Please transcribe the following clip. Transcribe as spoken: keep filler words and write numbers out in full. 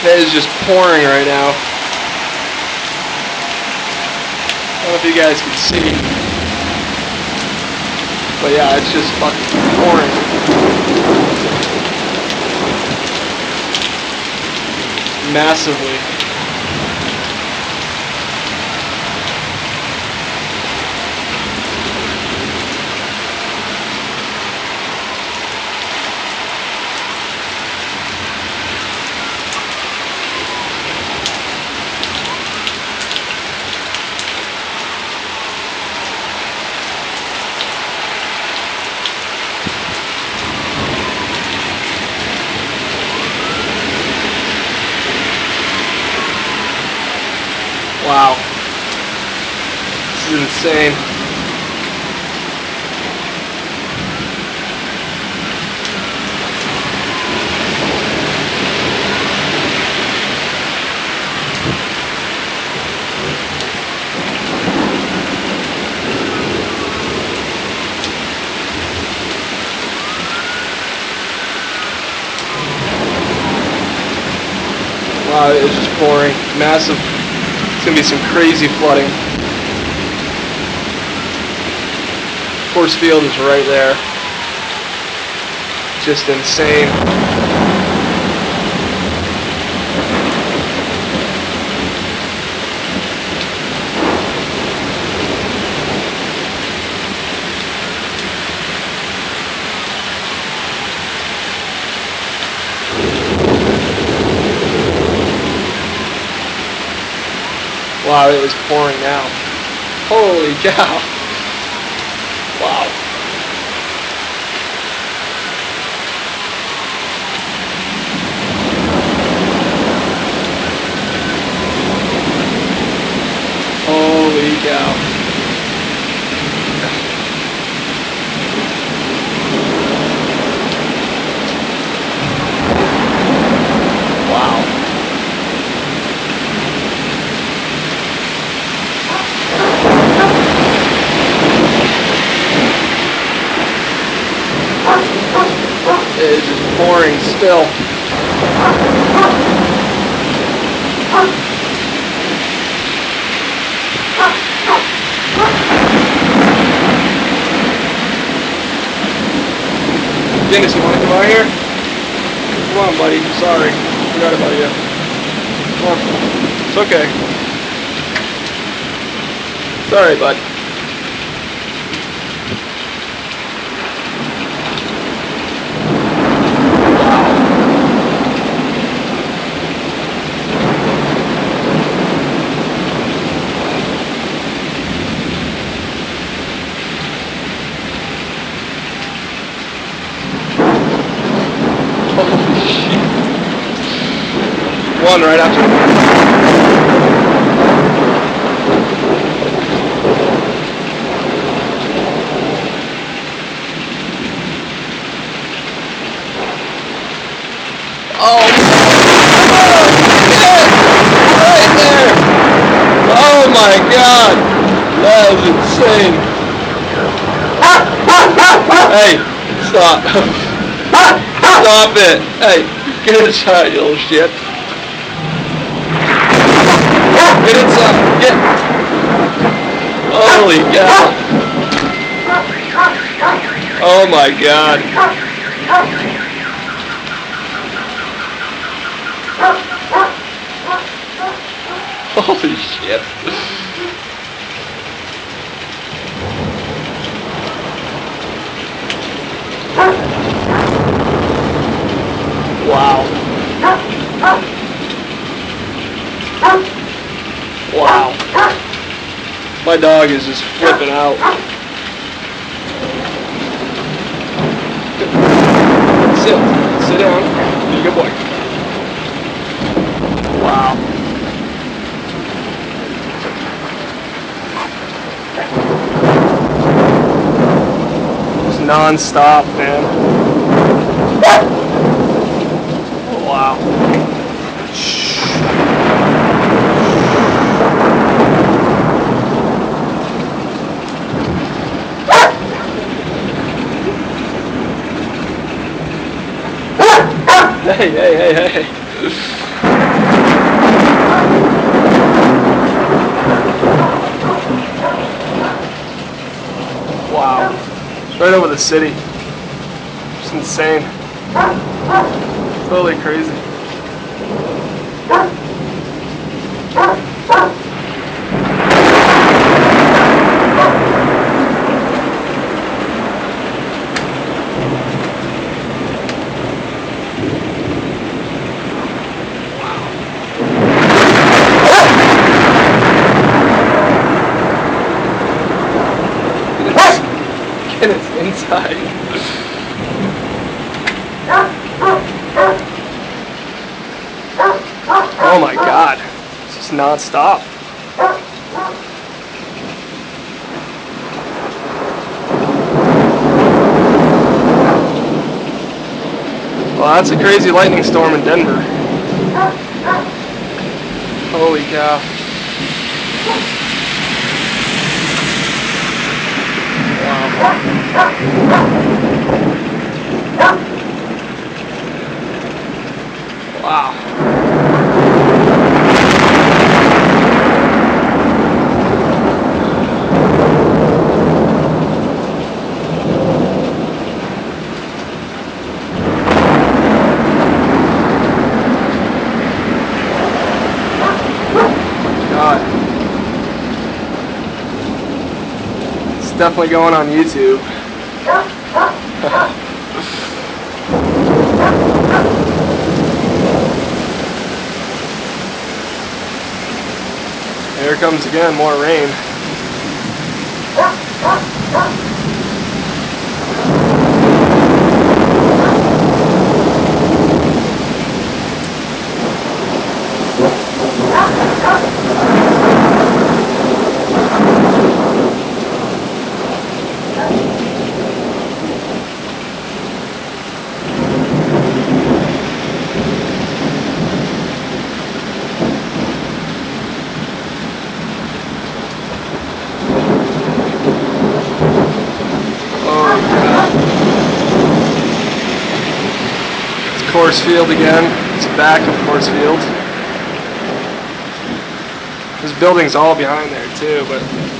It is just pouring right now. I don't know if you guys can see. But yeah, it's just fucking pouring. Massively. Wow. This is insane. Wow, it's just pouring. Massive. It's gonna be some crazy flooding. Coors Field is right there. Just insane. Wow, it was pouring now. Holy cow. Wow. Holy cow. Wow. It is just pouring still. Dennis, you want to come out here? Come on, buddy. Sorry. Forgot about you. Come on. It's okay. Sorry, bud. Holy shit. One right after the Oh, shit! Right there! Oh my god! That is insane! Hey, stop! Stop it! Hey, get inside, you little shit! Get inside! Get! Holy cow! Oh my god! Holy shit! Wow. Wow. My dog is just flipping out. Sit. Sit down. Be a good boy. Wow. Just non-stop, man. Wow. Hey, hey, hey, hey. Right over the city. It's insane. Totally crazy. And it's inside. Oh my god. It's just non-stop. Well, that's a crazy lightning storm in Denver. Holy cow. Wow. God. It's definitely going on YouTube. Here comes again, more rain. Coors Field again. It's back of Coors Field. There's buildings all behind there too, but